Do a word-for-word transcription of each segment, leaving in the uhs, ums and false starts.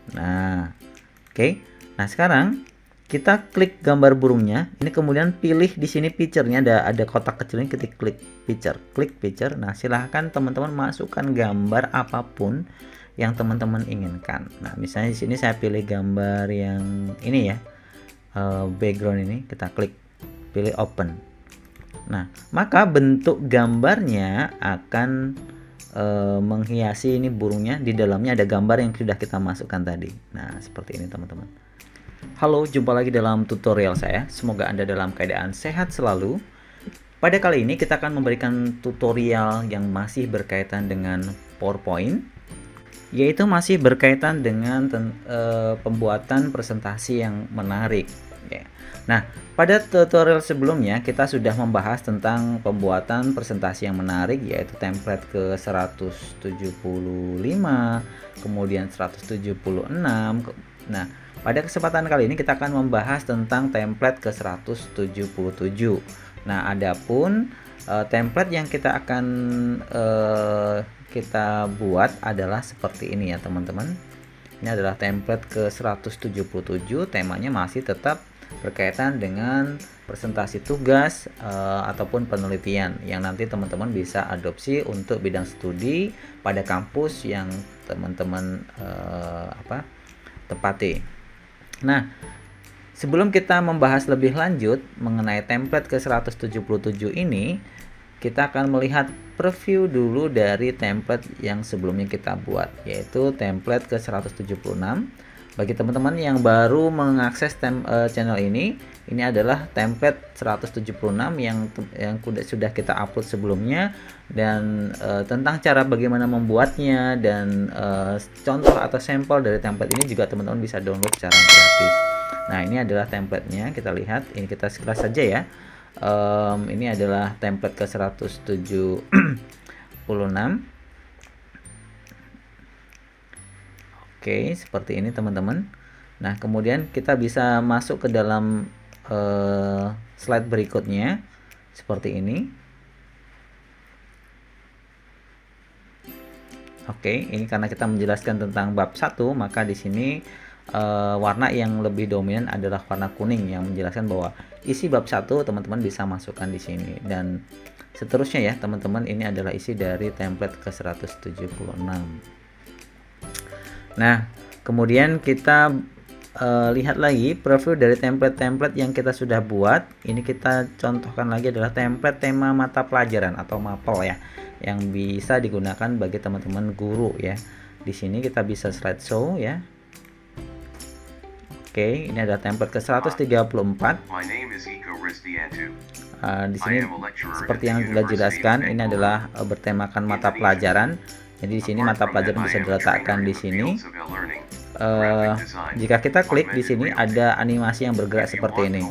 Nah, oke. Okay. Nah, sekarang kita klik gambar burungnya. Ini kemudian pilih di sini picture-nya, ada ada kotak kecil ini, ketik klik picture. Klik picture. Nah, silahkan teman-teman masukkan gambar apapun yang teman-teman inginkan. Nah, misalnya di sini saya pilih gambar yang ini ya. Uh, background ini kita klik, pilih open. Nah, maka bentuk gambarnya akan uh, menghiasi ini burungnya. Di dalamnya ada gambar yang sudah kita masukkan tadi. Nah, seperti ini teman-teman. Halo, jumpa lagi dalam tutorial saya. Semoga Anda dalam keadaan sehat selalu. Pada kali ini kita akan memberikan tutorial yang masih berkaitan dengan PowerPoint, yaitu masih berkaitan dengan uh, pembuatan presentasi yang menarik. Ya. Nah, pada tutorial sebelumnya kita sudah membahas tentang pembuatan presentasi yang menarik, yaitu template ke seratus tujuh puluh lima, kemudian seratus tujuh puluh enam. Nah, pada kesempatan kali ini kita akan membahas tentang template ke seratus tujuh puluh tujuh. Nah, adapun uh, template yang kita akan uh, kita buat adalah seperti ini ya teman-teman. Ini adalah template ke seratus tujuh puluh tujuh, temanya masih tetap berkaitan dengan presentasi tugas uh, ataupun penelitian yang nanti teman-teman bisa adopsi untuk bidang studi pada kampus yang teman-teman uh, apa tepati. Nah, sebelum kita membahas lebih lanjut mengenai template ke seratus tujuh puluh tujuh ini, kita akan melihat preview dulu dari template yang sebelumnya kita buat, yaitu template ke seratus tujuh puluh enam. Bagi teman-teman yang baru mengakses tem, uh, channel ini, ini adalah template seratus tujuh puluh enam yang yang sudah kita upload sebelumnya, dan uh, tentang cara bagaimana membuatnya dan uh, contoh atau sampel dari template ini juga teman-teman bisa download secara gratis. Nah, ini adalah templatenya, kita lihat. Ini kita sekilas saja ya. Um, ini adalah template ke seratus tujuh puluh enam. Oke, seperti ini teman-teman. Nah, kemudian kita bisa masuk ke dalam uh, slide berikutnya seperti ini. Oke, ini karena kita menjelaskan tentang bab satu, maka di sini uh, warna yang lebih dominan adalah warna kuning yang menjelaskan bahwa isi bab satu teman-teman bisa masukkan di sini, dan seterusnya ya teman-teman. Ini adalah isi dari template ke seratus tujuh puluh enam. Nah, kemudian kita uh, lihat lagi preview dari template-template yang kita sudah buat. Ini kita contohkan lagi adalah template tema mata pelajaran atau mapel ya, yang bisa digunakan bagi teman-teman guru ya. Di sini kita bisa slideshow ya. Oke, ini ada template ke seratus tiga puluh empat. Uh, di sini seperti yang sudah jelaskan, ini adalah uh, bertemakan mata pelajaran. Jadi di sini mata pelajaran bisa diletakkan di sini. Uh, jika kita klik di sini ada animasi yang bergerak seperti ini.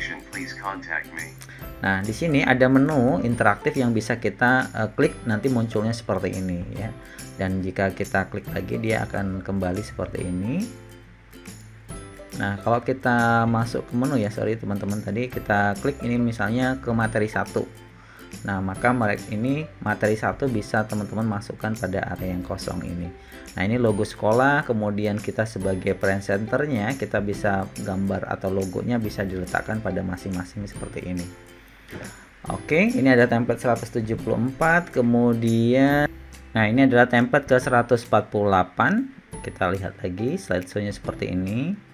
Nah, di sini ada menu interaktif yang bisa kita uh, klik, nanti munculnya seperti ini ya. Dan jika kita klik lagi dia akan kembali seperti ini. Nah, kalau kita masuk ke menu ya, sorry teman-teman, tadi kita klik ini misalnya ke materi satu. Nah, maka ini materi satu bisa teman-teman masukkan pada area yang kosong ini. Nah, ini logo sekolah, kemudian kita sebagai presenternya kita bisa gambar atau logonya bisa diletakkan pada masing-masing seperti ini. Oke, ini ada template seratus tujuh puluh empat, kemudian nah ini adalah template ke seratus empat puluh delapan. Kita lihat lagi slideshow-nya seperti ini.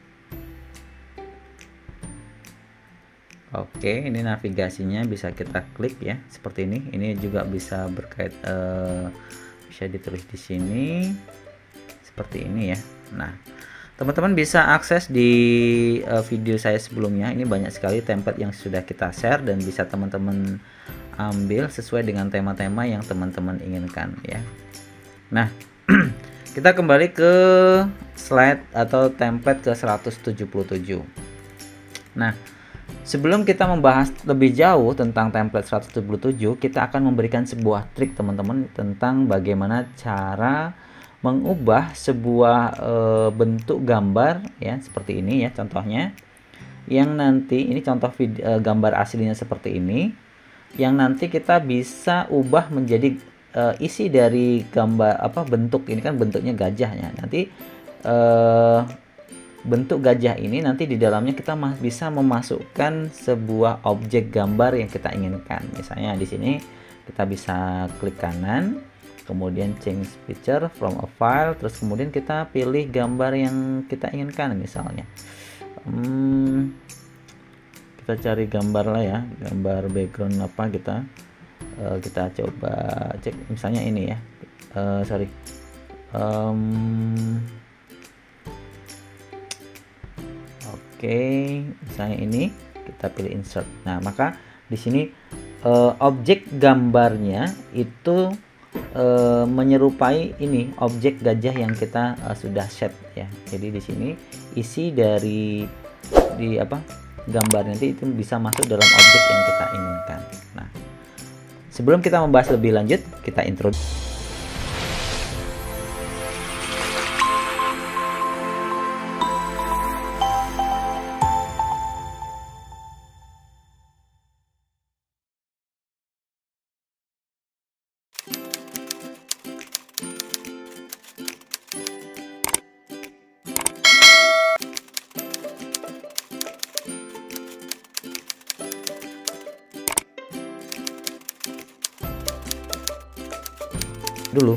Oke, ini navigasinya bisa kita klik ya, seperti ini. Ini juga bisa berkait, uh, bisa ditulis di sini, seperti ini ya. Nah, teman-teman bisa akses di uh, video saya sebelumnya. Ini banyak sekali template yang sudah kita share dan bisa teman-teman ambil sesuai dengan tema-tema yang teman-teman inginkan ya. Nah, kita kembali ke slide atau template ke seratus tujuh puluh tujuh. Nah, sebelum kita membahas lebih jauh tentang template seratus tujuh puluh tujuh, kita akan memberikan sebuah trik teman-teman tentang bagaimana cara mengubah sebuah e, bentuk gambar ya, seperti ini ya contohnya. Yang nanti ini contoh video, e, gambar aslinya seperti ini, yang nanti kita bisa ubah menjadi e, isi dari gambar apa bentuk ini, kan bentuknya gajahnya. Nanti uh, bentuk gajah ini nanti di dalamnya kita bisa memasukkan sebuah objek gambar yang kita inginkan. Misalnya di sini kita bisa klik kanan, kemudian change picture from a file, terus kemudian kita pilih gambar yang kita inginkan. Misalnya hmm, kita cari gambar lah ya, gambar background apa kita uh, kita coba cek misalnya ini ya, uh, sorry um, Oke, misalnya ini kita pilih insert. Nah, maka di sini uh, objek gambarnya itu uh, menyerupai ini objek gajah yang kita uh, sudah set ya. Jadi di sini isi dari di apa gambar nanti itu bisa masuk dalam objek yang kita inginkan. Nah, sebelum kita membahas lebih lanjut, kita intro. dulu.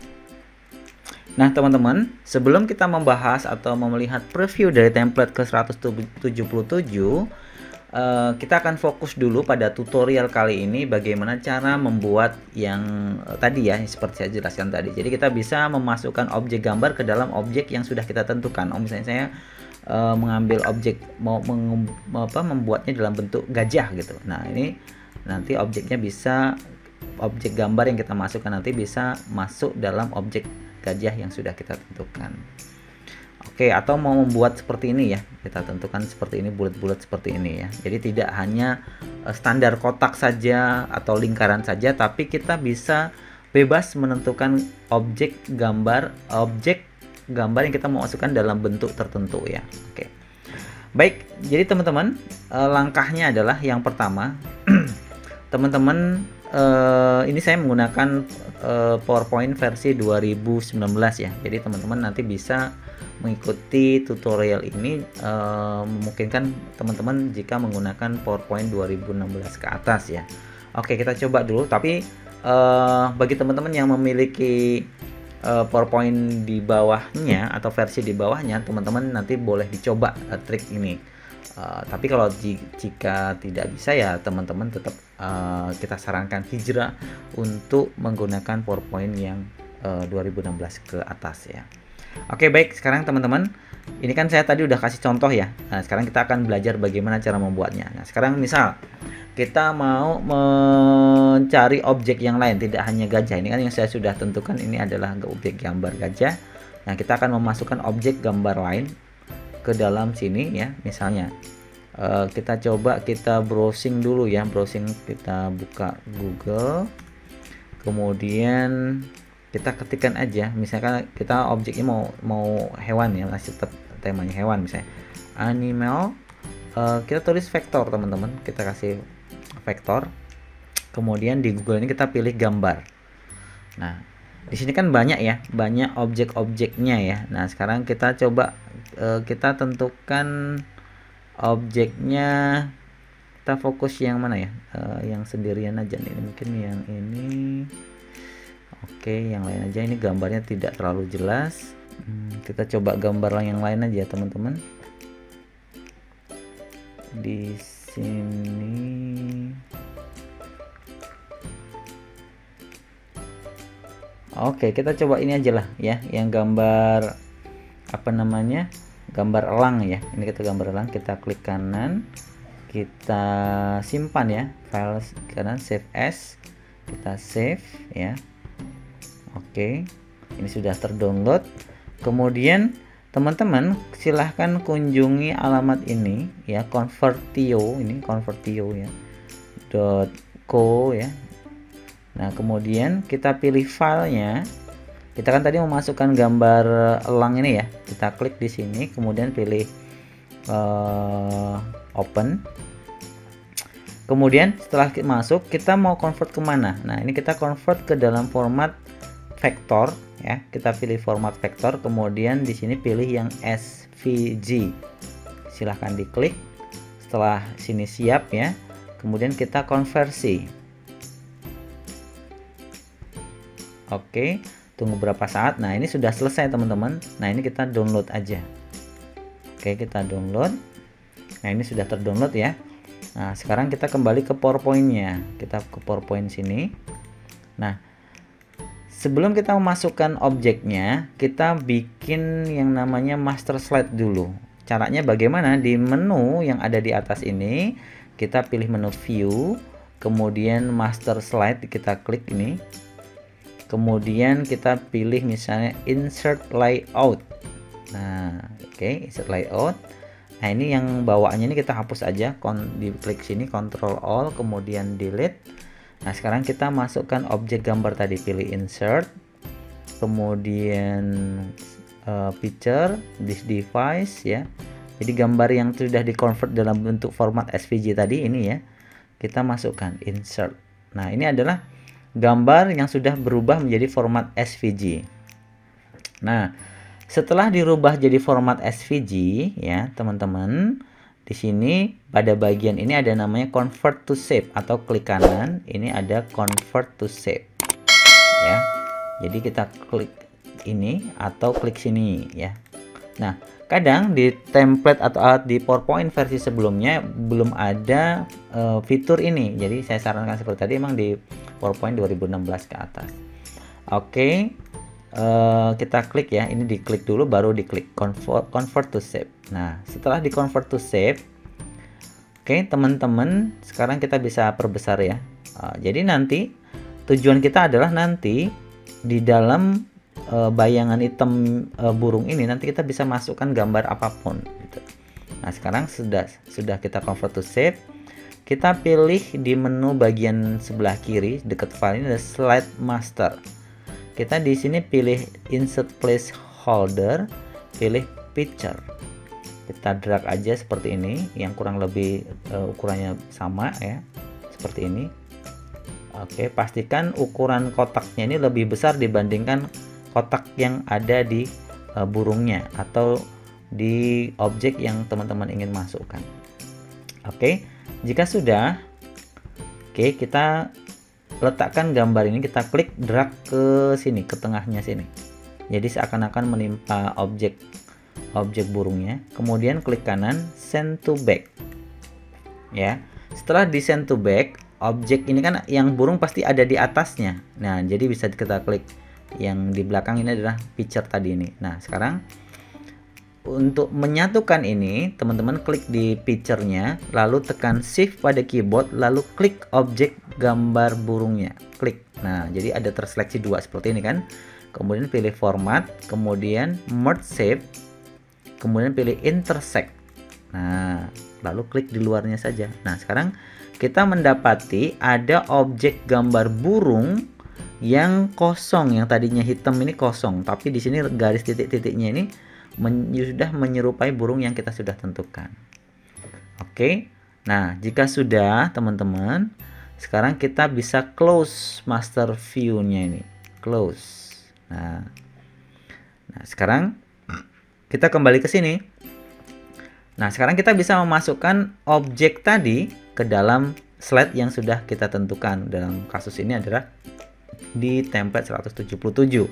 Nah, teman-teman, sebelum kita membahas atau melihat preview dari template ke seratus tujuh puluh tujuh, uh, kita akan fokus dulu pada tutorial kali ini bagaimana cara membuat yang uh, tadi ya, seperti saya jelaskan tadi. Jadi kita bisa memasukkan objek gambar ke dalam objek yang sudah kita tentukan. Oh, misalnya saya uh, mengambil objek mau meng, apa, membuatnya dalam bentuk gajah gitu. Nah, ini nanti objeknya bisa objek gambar yang kita masukkan nanti bisa masuk dalam objek gajah yang sudah kita tentukan. Oke, atau mau membuat seperti ini ya, kita tentukan seperti ini, bulat-bulat seperti ini ya. Jadi tidak hanya standar kotak saja atau lingkaran saja, tapi kita bisa bebas menentukan objek gambar, objek gambar yang kita mau masukkan dalam bentuk tertentu ya. Oke. Baik, jadi teman-teman, langkahnya adalah yang pertama, teman-teman Uh, ini saya menggunakan uh, PowerPoint versi dua ribu sembilan belas ya. Jadi teman-teman nanti bisa mengikuti tutorial ini, uh, memungkinkan teman-teman jika menggunakan PowerPoint dua ribu enam belas ke atas ya. Oke, kita coba dulu. Tapi uh, bagi teman-teman yang memiliki uh, PowerPoint di bawahnya atau versi di bawahnya, teman-teman nanti boleh dicoba uh, trik ini. Uh, tapi kalau jika tidak bisa ya teman-teman tetap uh, kita sarankan hijrah untuk menggunakan PowerPoint yang uh, dua ribu enam belas ke atas ya. Oke, baik, sekarang teman-teman, ini kan saya tadi udah kasih contoh ya. Nah, sekarang kita akan belajar bagaimana cara membuatnya. Nah, sekarang misal kita mau mencari objek yang lain, tidak hanya gajah. Ini kan yang saya sudah tentukan, ini adalah objek gambar gajah. Nah, kita akan memasukkan objek gambar lain ke dalam sini ya. Misalnya uh, kita coba kita browsing dulu ya, browsing, kita buka Google, kemudian kita ketikkan aja, misalkan kita objeknya mau mau hewan ya, masih tetap temanya hewan, misalnya animal, uh, kita tulis vektor teman-teman, kita kasih vektor, kemudian di Google ini kita pilih gambar. Nah, di sini kan banyak ya, banyak objek-objeknya ya. Nah, sekarang kita coba uh, kita tentukan objeknya, kita fokus yang mana ya, uh, yang sendirian aja nih, mungkin yang ini. Oke, yang lain aja, ini gambarnya tidak terlalu jelas. hmm, kita coba gambar yang lain aja teman-teman. Di sini oke, kita coba ini aja lah ya, yang gambar apa namanya, gambar elang ya. Ini kita gambar elang, kita klik kanan, kita simpan ya, file kanan, save as, kita save ya. Oke, ini sudah terdownload. Kemudian teman-teman silahkan kunjungi alamat ini ya, convertio, ini convertio ya .co ya. Nah, kemudian kita pilih filenya. Kita kan tadi memasukkan gambar elang ini ya. Kita klik di sini, kemudian pilih uh, open. Kemudian setelah masuk, kita mau convert kemana? Nah, ini kita convert ke dalam format vektor ya. Kita pilih format vektor, kemudian di sini pilih yang S V G. Silahkan diklik. Setelah sini siap ya, kemudian kita konversi. Oke, tunggu berapa saat. Nah, ini sudah selesai teman-teman. Nah, ini kita download aja. Oke, kita download. Nah, ini sudah terdownload ya. Nah, sekarang kita kembali ke PowerPoint-nya. Kita ke PowerPoint sini. Nah, sebelum kita memasukkan objeknya, kita bikin yang namanya master slide dulu. Caranya bagaimana? Di menu yang ada di atas ini, kita pilih menu view, kemudian master slide, kita klik ini. Kemudian kita pilih misalnya insert layout. Nah, oke, okay, insert layout. Nah, ini yang bawaannya ini kita hapus aja, kon di klik sini control all, kemudian delete. Nah, sekarang kita masukkan objek gambar tadi, pilih insert, kemudian uh, picture, this device ya. Jadi gambar yang sudah di-convert dalam bentuk format S V G tadi ini ya, kita masukkan insert. Nah, ini adalah gambar yang sudah berubah menjadi format S V G. Nah, setelah dirubah jadi format S V G ya, teman-teman, di sini pada bagian ini ada namanya convert to shape atau klik kanan, ini ada convert to shape. Ya. Jadi kita klik ini atau klik sini ya. Nah, kadang di template atau di PowerPoint versi sebelumnya belum ada uh, fitur ini. Jadi saya sarankan seperti tadi, emang di PowerPoint dua ribu enam belas ke atas. Oke, uh, kita klik ya. Ini diklik dulu, baru diklik convert, convert to shape. Nah, setelah di convert to shape, oke teman-teman, sekarang kita bisa perbesar ya. Uh, jadi nanti tujuan kita adalah nanti di dalam uh, bayangan hitam uh, burung ini nanti kita bisa masukkan gambar apapun. Gitu. Nah, sekarang sudah sudah kita convert to shape. Kita pilih di menu bagian sebelah kiri dekat file ini ada slide master. Kita di sini pilih insert placeholder, pilih picture. Kita drag aja seperti ini, yang kurang lebih uh, ukurannya sama ya, seperti ini. Oke, pastikan ukuran kotaknya ini lebih besar dibandingkan kotak yang ada di uh, burungnya atau di objek yang teman-teman ingin masukkan. Oke. Jika sudah, oke, okay, kita letakkan gambar ini, kita klik drag ke sini, ke tengahnya sini. Jadi seakan-akan menimpa objek objek burungnya. Kemudian klik kanan, send to back. Ya. Setelah di send to back, objek ini kan yang burung pasti ada di atasnya. Nah, jadi bisa kita klik yang di belakang ini adalah picture tadi ini. Nah, sekarang untuk menyatukan ini, teman-teman klik di picture-nya, lalu tekan shift pada keyboard, lalu klik objek gambar burungnya. Klik. Nah, jadi ada terseleksi dua seperti ini kan. Kemudian pilih format, kemudian merge shape, kemudian pilih intersect. Nah, lalu klik di luarnya saja. Nah, sekarang kita mendapati ada objek gambar burung yang kosong, yang tadinya hitam ini kosong, tapi di sini garis titik-titiknya ini Men, sudah menyerupai burung yang kita sudah tentukan. Oke. Nah, jika sudah teman-teman, sekarang kita bisa close master view-nya ini. Close. Nah. Nah, sekarang kita kembali ke sini. Nah, sekarang kita bisa memasukkan objek tadi ke dalam slide yang sudah kita tentukan. Dalam kasus ini adalah di template seratus tujuh puluh tujuh.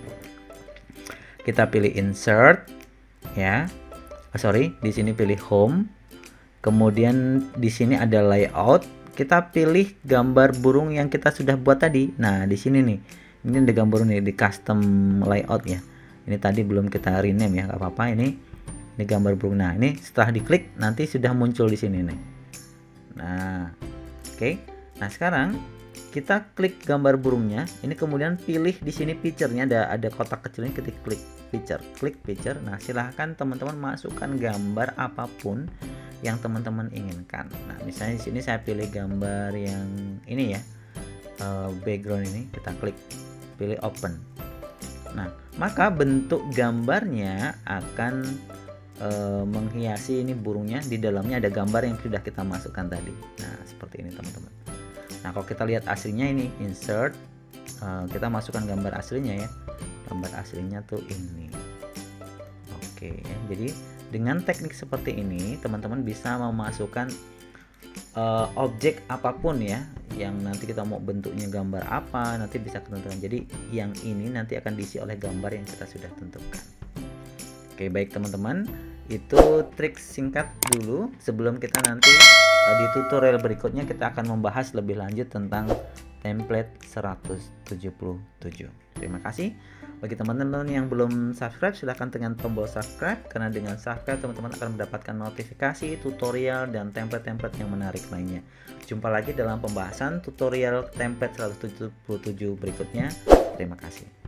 Kita pilih insert ya, oh, sorry, di sini pilih home, kemudian di sini ada layout, kita pilih gambar burung yang kita sudah buat tadi. Nah, di sini nih, ini ada gambar nih di custom layout ya. Ini tadi belum kita rename ya, nggak apa-apa. Ini ini gambar burung. Nah, ini setelah diklik nanti sudah muncul di sini nih. Nah, oke. Okay. Nah, sekarang kita klik gambar burungnya. Ini kemudian pilih di sini picture-nya, ada ada kotak kecil ini, ketik klik picture, klik picture. Nah, silahkan teman-teman masukkan gambar apapun yang teman-teman inginkan. Nah, misalnya di sini saya pilih gambar yang ini ya, uh, background ini, kita klik, pilih open. Nah, maka bentuk gambarnya akan uh, menghiasi ini burungnya. Di dalamnya ada gambar yang sudah kita masukkan tadi. Nah, seperti ini teman-teman. Nah, kalau kita lihat aslinya ini insert, uh, kita masukkan gambar aslinya ya. gambar aslinya tuh ini. Oke ya, jadi dengan teknik seperti ini teman-teman bisa memasukkan uh, objek apapun ya, yang nanti kita mau bentuknya gambar apa nanti bisa ketentukan. Jadi yang ini nanti akan diisi oleh gambar yang kita sudah tentukan. Oke baik teman-teman, itu trik singkat dulu sebelum kita nanti uh, di tutorial berikutnya kita akan membahas lebih lanjut tentang template seratus tujuh puluh tujuh. Terima kasih. Bagi teman-teman yang belum subscribe, silahkan tekan tombol subscribe, karena dengan subscribe teman-teman akan mendapatkan notifikasi, tutorial, dan template-template yang menarik lainnya. Jumpa lagi dalam pembahasan tutorial template seratus tujuh puluh tujuh berikutnya. Terima kasih.